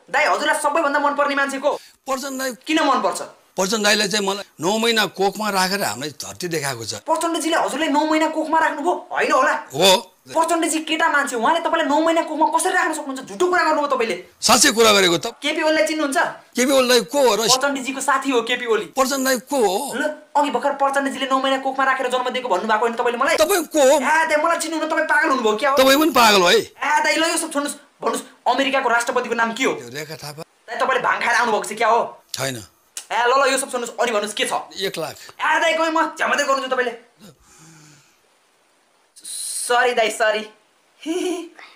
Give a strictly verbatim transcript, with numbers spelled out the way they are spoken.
दाइ हजुरलाई सबैभन्दा मन पर्ने मान्छे को? प्रचण्ड दाइ। किन मन पर्छ? प्रचण्ड दाइले चाहिँ मलाई नौ महिना कोखमा राखेर हामीलाई धरती देखाएको छ। प्रचण्डजीले हजुरलाई नौ महिना कोखमा राख्नुभयो होइन होला? हो। प्रचण्डजी केटा मान्छे, उहाँले तपाईँलाई नौ महिना कोखमा कसरी राख्न सक्नुहुन्छ? झुटो कुरा गर्नुभयो तपाईँले। साँच्चै कुरा गरेको त। केपी ओलीलाई चिन्नुहुन्छ? केपी ओली दाइ को हो र? प्रचण्डजीको साथी हो केपी ओली। प्रचण्ड दाइ को हो? ल अघि भर्खर प्रचण्डजीले नौ महिना कोखमा राखेर जन्म दिएको भन्नुभएको होइन तपाईँले मलाई? तपाईँ को हो? ए दाइ मलाई चिन्नुहुन्न, तपाईँ पागल हुनुभयो क्या हो? तपाईँ पनि पागल हो है। ए दाइ ल यो सब छोड्नुहोस्, भन्नुहोस् अमेरिकाको राष्ट्रपतिको नाम के हो? रेखा थापा। दाइ तपाईँले भाङ खाएर आउनुभएको छ क्या हो? छैन। ए ल ल यो सब सुन्नुहोस्, अनि भन्नुहोस् के छ? एक लाख। ए दाइ गएँ म, झ्यामादै गर्नुहुन्छ तपाईँले। सरी दाइ सरी।